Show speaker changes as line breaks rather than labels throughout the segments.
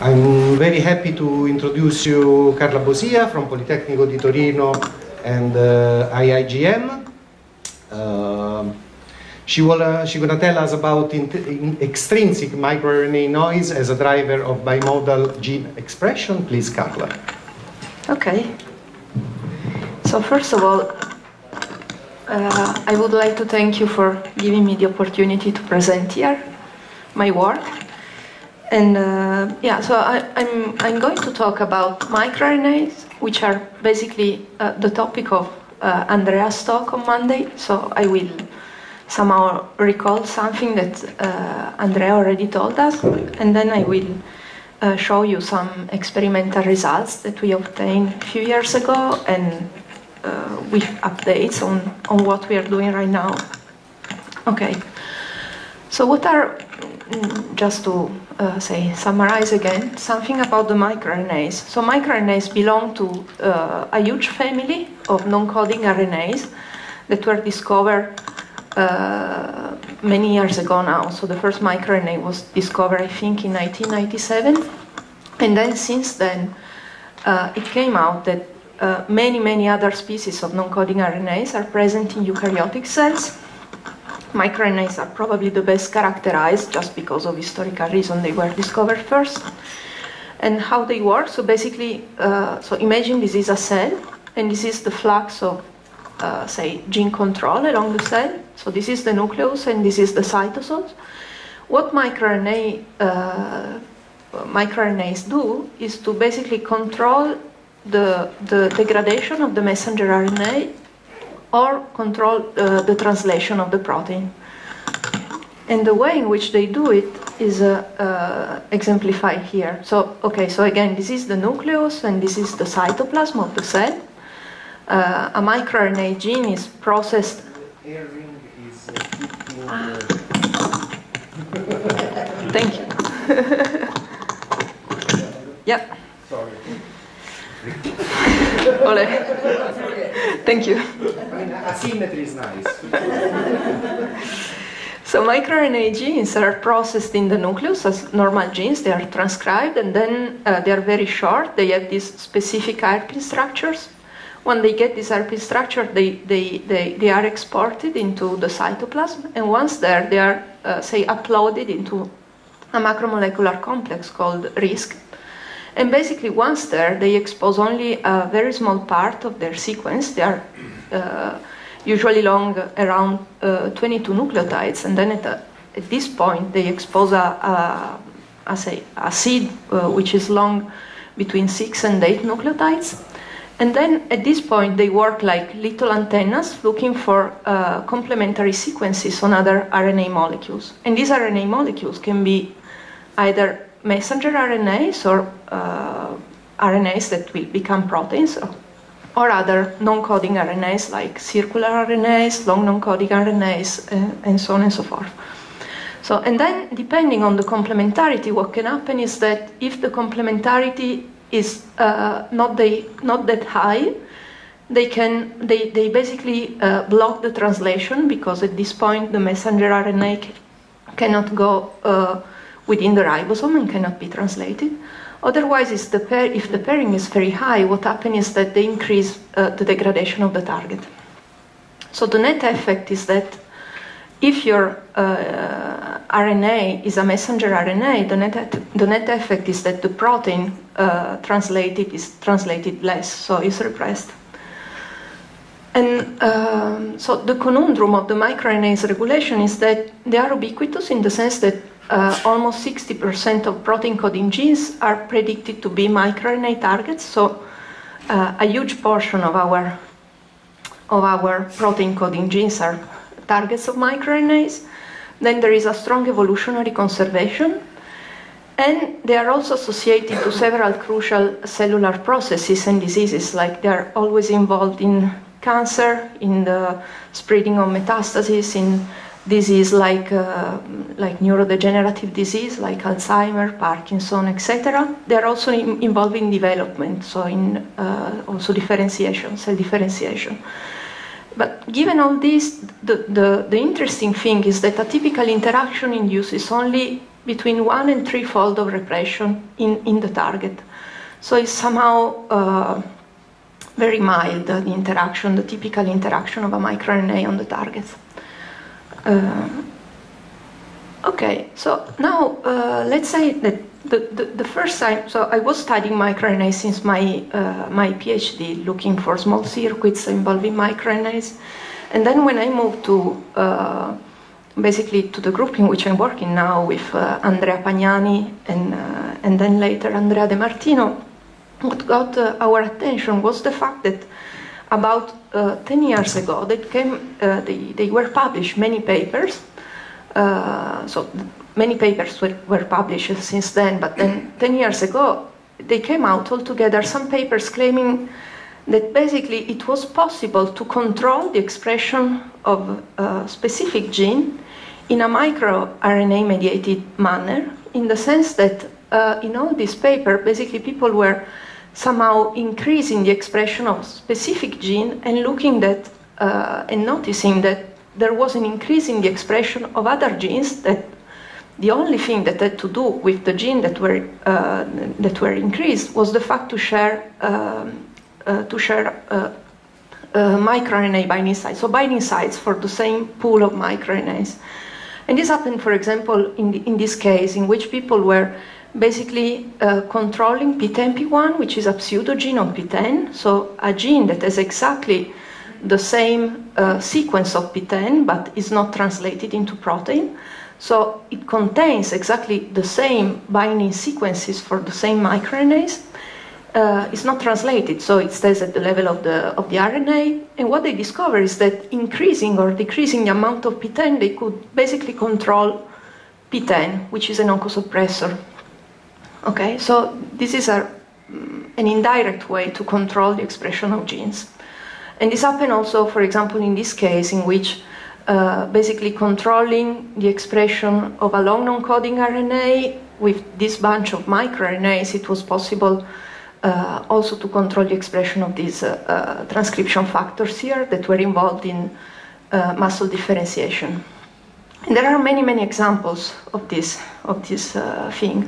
I'm very happy to introduce you Carla Bosia from Politecnico di Torino and IIGM. She's going to tell us about extrinsic microRNA noise as a driver of bimodal gene expression. Please, Carla.
Okay. So first of all, I would like to thank you for giving me the opportunity to present here my work. And yeah, so I'm going to talk about microRNAs, which are basically the topic of Andrea's talk on Monday. So I will somehow recall something that Andrea already told us, and then I will show you some experimental results that we obtained a few years ago, and with updates on what we are doing right now. Okay, so what are, just to summarize again, something about the microRNAs. So microRNAs belong to a huge family of non-coding RNAs that were discovered many years ago now. So the first microRNA was discovered, I think, in 1997. And then since then, it came out that many other species of non-coding RNAs are present in eukaryotic cells. MicroRNAs are probably the best characterized just because of historical reason they were discovered first. And how they work, so basically, so imagine this is a cell, and this is the flux of, say, gene control along the cell. So this is the nucleus, and this is the cytosol. What microRNAs do is to basically control the degradation of the messenger RNA or control the translation of the protein. And the way in which they do it is exemplified here. So, okay, so again, this is the nucleus and this is the cytoplasm of the cell. A microRNA gene is processed.
Air ring is
Thank you. Yeah.
Sorry.
Ole. Thank you.
I mean, asymmetry is nice.
So microRNA genes are processed in the nucleus as normal genes. They are transcribed, and then they are very short. They have these specific hairpin structures. When they get this hairpin structure, they are exported into the cytoplasm, and once there, they are, say, uploaded into a macromolecular complex called RISC. And basically, once there, they expose only a very small part of their sequence. They are usually long, around 22 nucleotides, and then at this point, they expose a seed which is long between 6 and 8 nucleotides. And then at this point, they work like little antennas looking for complementary sequences on other RNA molecules. And these RNA molecules can be either messenger RNAs or RNAs that will become proteins, or other non-coding RNAs like circular RNAs, long non-coding RNAs, and so on and so forth. So, and then depending on the complementarity, what can happen is that if the complementarity is not that high, they basically block the translation, because at this point the messenger RNA cannot go within the ribosome and cannot be translated. Otherwise, if the pairing is very high, what happens is that they increase the degradation of the target. So the net effect is that if your RNA is a messenger RNA, the net effect is that the protein is translated less, so it's repressed. And so the conundrum of the microRNA's regulation is that they are ubiquitous in the sense that almost 60% of protein coding genes are predicted to be microRNA targets. So a huge portion of our protein coding genes are targets of microRNAs. Then there is a strong evolutionary conservation, and they are also associated to several crucial cellular processes and diseases, like they are always involved in cancer, in the spreading of metastases, in disease like neurodegenerative disease, like Alzheimer, Parkinson, etc. They are also involved in development, so in also differentiation, cell differentiation. But given all this, the interesting thing is that a typical interaction induces only between 1 and 3-fold of repression in the target. So it's somehow very mild, the interaction, the typical interaction of a microRNA on the targets. Okay, so now let's say that the first time, so I was studying microRNA since my PhD, looking for small circuits involving microRNAs. And then when I moved to basically to the group in which I'm working now with Andrea Pagnani and then later Andrea De Martino, what got our attention was the fact that about 10 years ago they were published many papers. So many papers were published since then, but then 10 years ago they came out altogether some papers claiming that basically it was possible to control the expression of a specific gene in a microRNA mediated manner, in the sense that in all this paper basically people were somehow increasing the expression of specific gene and looking at and noticing that there was an increase in the expression of other genes, that the only thing that had to do with the gene that were increased was the fact to share microRNA binding sites, so binding sites for the same pool of microRNAs. And this happened, for example, in this case, in which people were basically controlling PTEN-P1, which is a pseudogene of PTEN, so a gene that has exactly the same sequence of PTEN, but is not translated into protein. So it contains exactly the same binding sequences for the same microRNAs. It's not translated, so it stays at the level of the RNA. And what they discover is that increasing or decreasing the amount of PTEN, they could basically control PTEN, which is an oncosuppressor. Okay, so this is an indirect way to control the expression of genes. And this happened also, for example, in this case, in which basically controlling the expression of a long non-coding RNA with this bunch of microRNAs, it was possible also to control the expression of these transcription factors here that were involved in muscle differentiation. And there are many, many examples of this thing.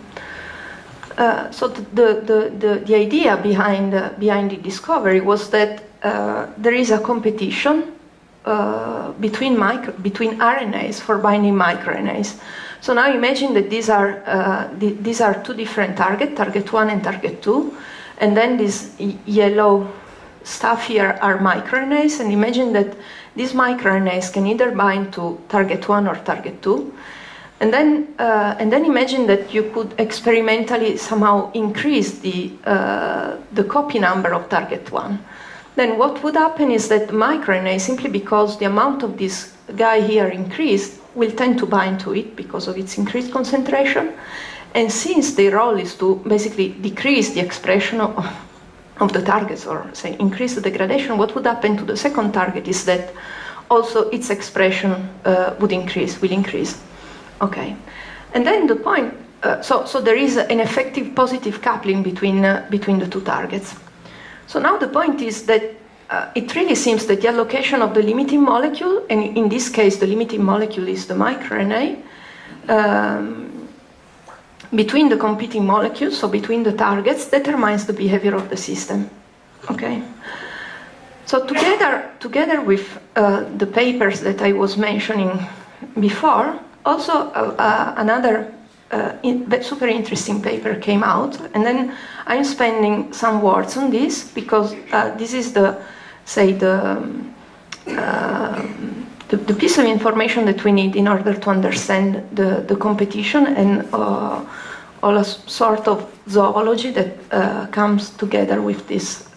So the idea behind the discovery was that there is a competition between RNAs for binding microRNAs. So now imagine that these are two different targets, target 1 and target 2, and then this yellow stuff here are microRNAs, and imagine that these microRNAs can either bind to target 1 or target 2, and then imagine that you could experimentally somehow increase the copy number of target 1. Then what would happen is that microRNA, simply because the amount of this guy here increased, will tend to bind to it because of its increased concentration. And since their role is to basically decrease the expression of the targets, or say increase the degradation, what would happen to the second target is that also its expression will increase. Okay. And then the point, so there is an effective positive coupling between the two targets. So now the point is that it really seems that the allocation of the limiting molecule, and in this case the limiting molecule is the microRNA, between the competing molecules, so between the targets, determines the behavior of the system. Okay. So together with the papers that I was mentioning before, also another super interesting paper came out, and then I'm spending some words on this because this is the piece of information that we need in order to understand the competition and all a sort of zoology that comes together with this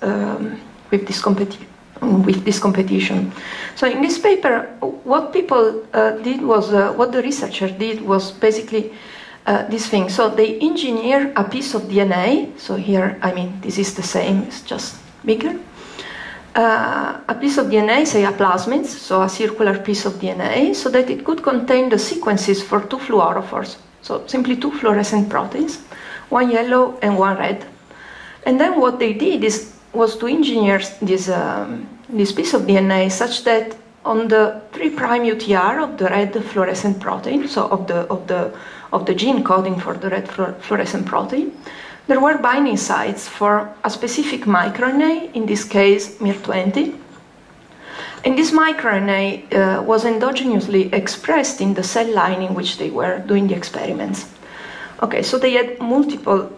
competition. So in this paper, what people did was, what the researcher did was basically this thing. So they engineer a piece of DNA. So here, I mean, this is the same, it's just bigger. A piece of DNA, say a plasmid, so a circular piece of DNA, so that it could contain the sequences for two fluorophores. So simply two fluorescent proteins, one yellow and one red. And then what they did was to engineer this piece of DNA such that on the 3' UTR of the red fluorescent protein, so of of the gene coding for the red fluorescent protein, there were binding sites for a specific microRNA, in this case miR20. And this microRNA was endogenously expressed in the cell line in which they were doing the experiments. Okay, so they had multiple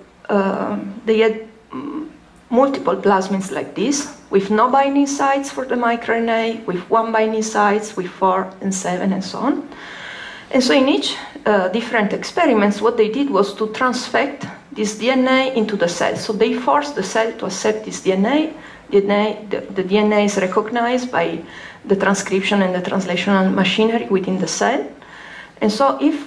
plasmids like this, with no binding sites for the microRNA, with 1 binding sites, with 4 and 7 and so on. And so in each different experiments, what they did was to transfect this DNA into the cell. So they forced the cell to accept this DNA. The DNA is recognized by the transcription and the translational machinery within the cell. And so if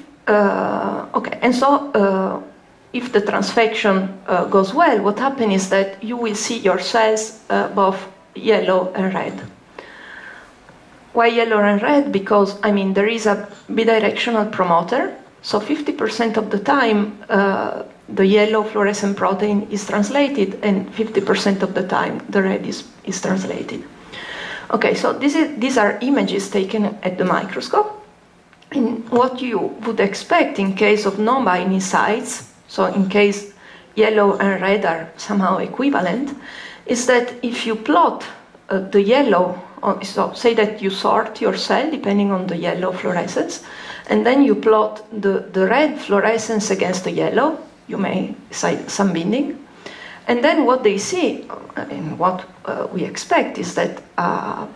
if the transfection goes well, what happens is that you will see your cells both yellow and red. Why yellow and red? Because, I mean, there is a bidirectional promoter, so 50% of the time the yellow fluorescent protein is translated, and 50% of the time the red is translated. Okay, so these are images taken at the microscope. And what you would expect in case of non-binding sites, so in case yellow and red are somehow equivalent, is that if you plot the yellow, so say that you sort your cell depending on the yellow fluorescence, and then you plot the red fluorescence against the yellow, you may cite some binding, and then what they see, and what we expect, is that a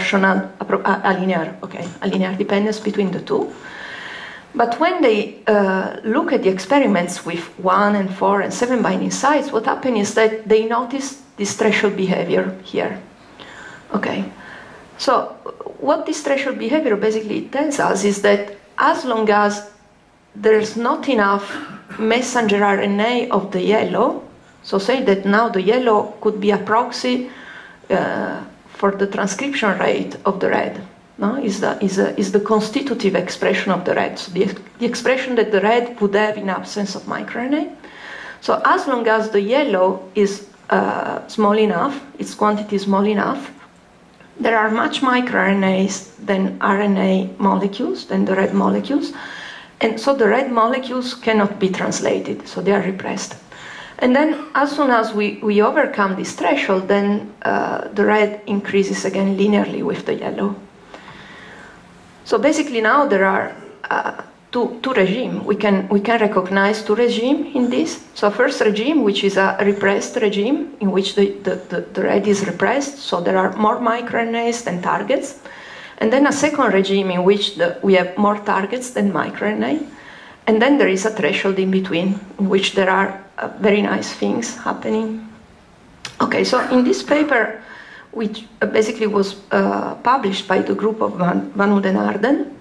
linear dependence between the two. But when they look at the experiments with 1 and 4 and 7 binding sites, what happened is that they notice this threshold behavior here. Okay, so what this threshold behavior basically tells us is that as long as there's not enough messenger RNA of the yellow, so say that now the yellow could be a proxy for the transcription rate of the red. No? Is the constitutive expression of the red, so the expression that the red would have in absence of microRNA. So as long as the yellow is small enough, its quantity is small enough, there are much microRNAs than RNA molecules, than the red molecules, and so the red molecules cannot be translated, so they are repressed. And then as soon as we overcome this threshold, then the red increases again linearly with the yellow. So basically now there are two regimes. We can recognize two regimes in this. So first regime, which is a repressed regime, in which the red is repressed, so there are more microRNAs than targets. And then a second regime in which we have more targets than microRNA. And then there is a threshold in between, in which there are very nice things happening. Okay, so in this paper, which basically was published by the group of Van Hout and Arden,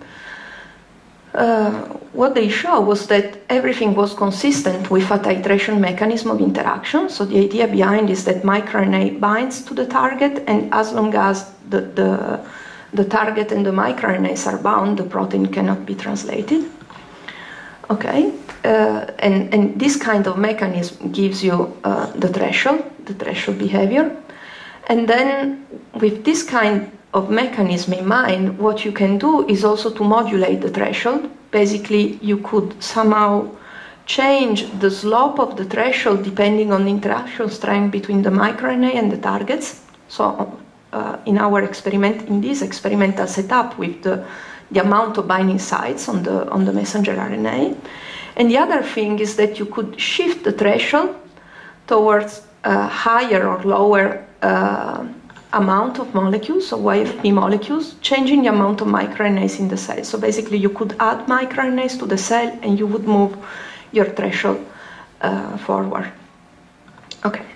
what they show was that everything was consistent with a titration mechanism of interaction. So the idea behind is that microRNA binds to the target, and as long as the target and the microRNAs are bound, the protein cannot be translated. Okay, and this kind of mechanism gives you the threshold behavior. And then with this kind of mechanism in mind, what you can do is also to modulate the threshold. Basically, you could somehow change the slope of the threshold depending on the interaction strength between the microRNA and the targets. So in this experimental setup with the amount of binding sites on the messenger RNA. And the other thing is that you could shift the threshold towards a higher or lower amount of molecules, so YFP molecules, changing the amount of microRNAs in the cell. So basically you could add microRNAs to the cell and you would move your threshold forward. Okay.